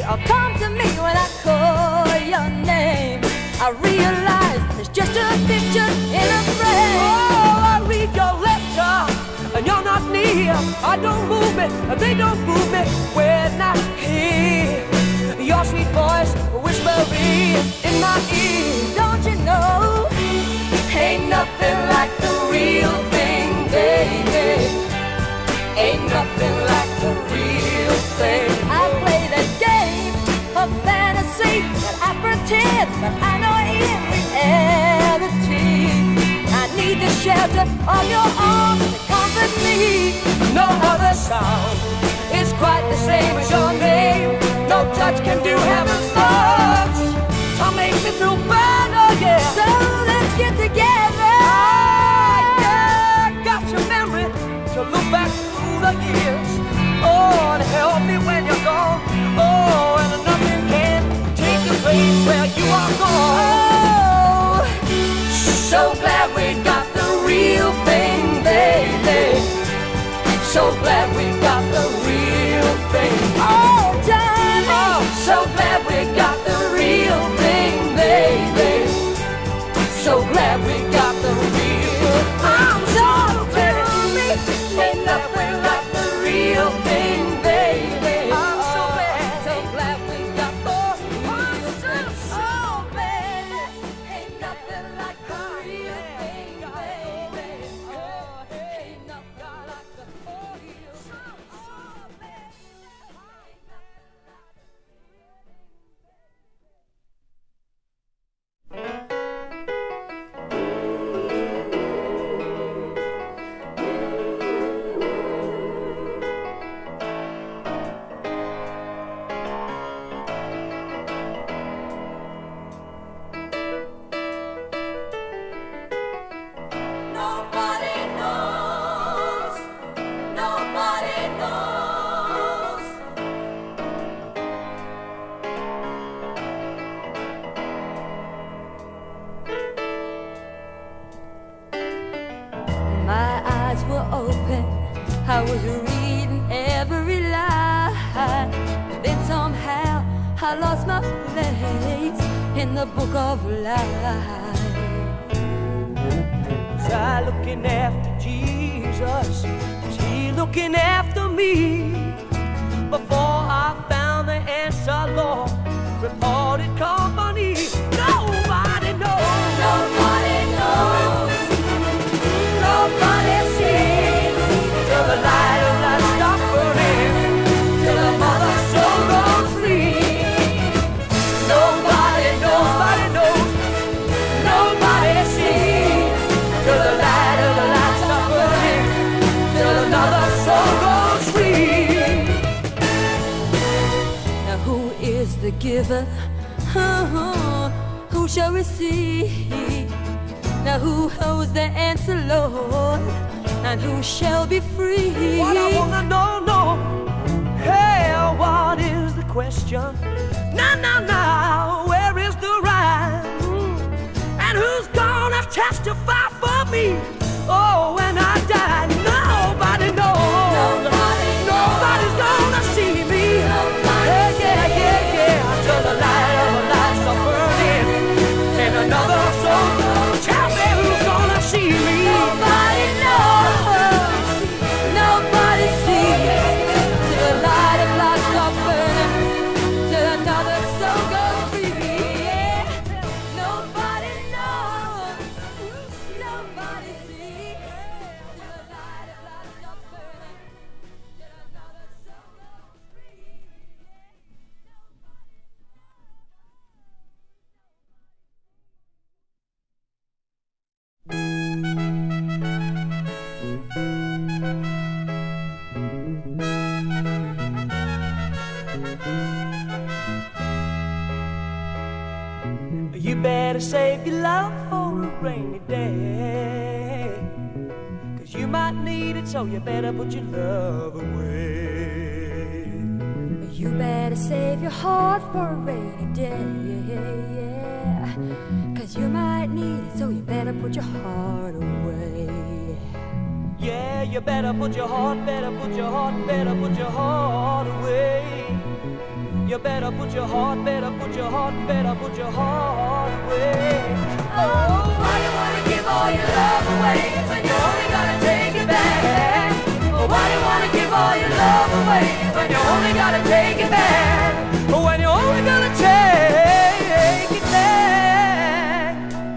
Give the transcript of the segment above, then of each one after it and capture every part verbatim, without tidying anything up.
oh, come to me when I call your name. I realize it's just a picture in a frame. Oh, I read your letter and you're not near. I don't move me, they don't move me. We're not here. Your sweet voice whispering in my ear. Don't you know, ain't nothing like the real thing, baby. Ain't nothing like the real thing. I play the game of fantasy that I pretend, but I know in reality I need the shelter of your arms to comfort me. No other sound is quite the same as your name. No touch can do heaven's much to make me feel better, yeah. So let's get together. Ah, yeah, got your memory to look back through the years. Oh, and help me when you're gone. Oh, and nothing can take the place where you are gone. Oh, so glad we got the real thing, baby. So glad we got the real thing. oh, darling. Oh, so glad we got the real thing, baby. So glad we got the real thing. I'm so glad ain't nothing like the real thing, baby. I'm so glad, so glad we got the real thing. So glad ain't nothing like the real thing, baby. Oh, ain't nothing like the real thing. Nobody knows. Nobody knows. My eyes were open, I was reading every line. Then somehow I lost my place in the book of life. Was I looking after Jesus? Was he looking after me? Before I found the answer, Lord, reported company. Nobody knows. Nobody knows. Nobody sees till the light of light stops burning, till the mother's soul goes free. Nobody, nobody knows. Nobody sees till the light of the light stops burning, till another soul goes free. Now who is the giver? Oh, who shall receive? Now who holds the answer, Lord? And who shall be free? What I wanna know, no. Hey, what is the question? Now, now, now, where is the rhyme? And who's gonna testify for me? Oh, when I die, nobody knows. Nobody knows. Nobody's gonna see me. Nobody yeah, yeah, yeah, yeah. Till the light of the lights are burning, and another soul. Tell me who's gonna see me. Nobody knows. Nobody sees. Till the light of light stop burning, till another soul goes free. Yeah. Nobody knows. Nobody sees. Till the light of light stop burning, till another soul goes free. You better save your love for a rainy day, 'cause you might need it, so you better put your love away. You better save your heart for a rainy day, yeah. 'Cause you might need it, so you better put your heart away. Yeah, you better put your heart, better put your heart, better put your heart away. You better put your heart, better put your heart, better put your heart away. Oh, why you wanna give all your love away when you only gotta take it back? Oh, why you wanna give all your love away when you only gotta take it back? Oh, when you only gotta take it back.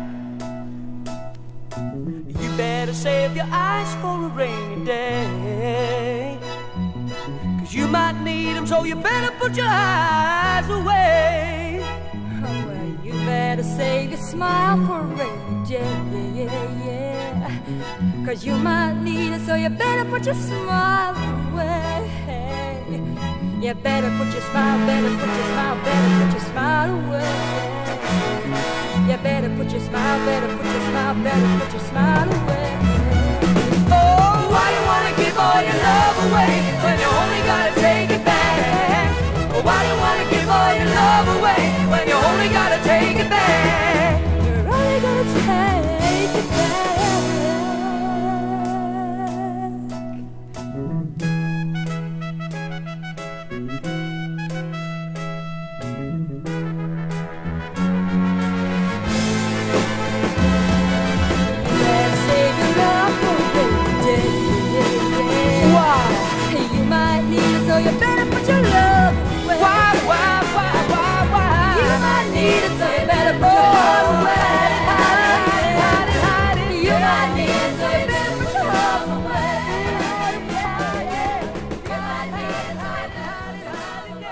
You better save your eyes for a rainy day, 'cause you might need them, so you better put your eyes away. Oh, well, you better save your smile for a rainy day, yeah, yeah. 'Cause you might need it, so you better put your smile away. You better put your smile, better put your smile, better put your smile away. You better put your smile, better put your smile, better put your smile away. Oh, why you wanna give all your love away when you only gotta take it back? Oh, why you wanna give all your love away when you only gotta take it back? You're only gonna take it back. So you better put your love away. Why, why, why, why, why? You might need it, so you better put your love away. Hide it, hide it, hide it. You might need it, so you better put your love away. You might need it, hide it, hide it, hide it,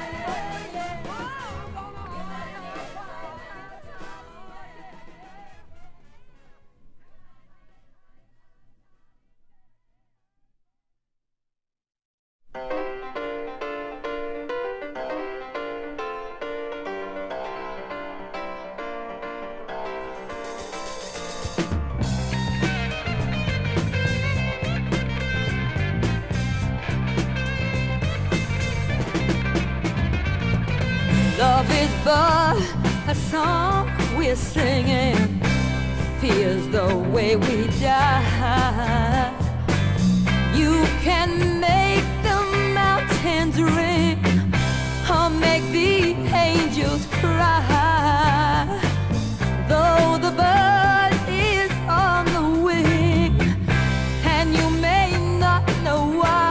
love is but a song we're singing, feels the way we die. You can make the mountains ring or make the angels cry. Though the bird is on the wing and you may not know why.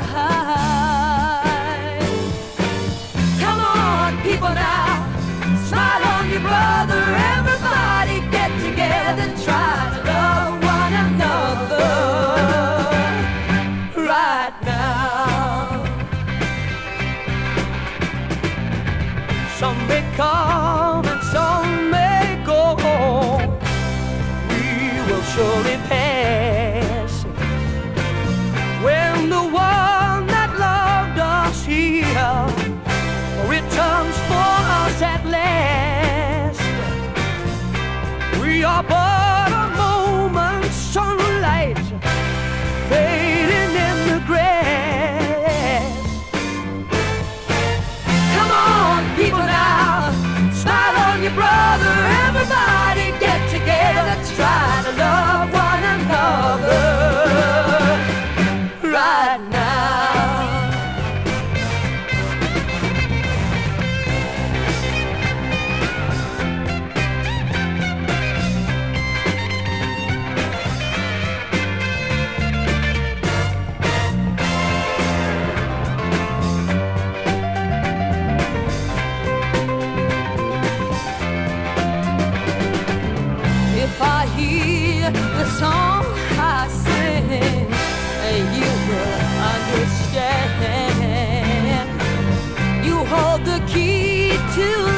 Come on, people now, smile on your brother. Everybody get together and try to love one another right now. Some may come and some may go. We will surely pass. When the one that loved us here returns for us at last, we are but a moment's sunlight fading in the grass. Come on, people now, smile on your brother. Everybody get together, let's try to love one another right now. If I hear the song I sing, you will understand. You hold the key to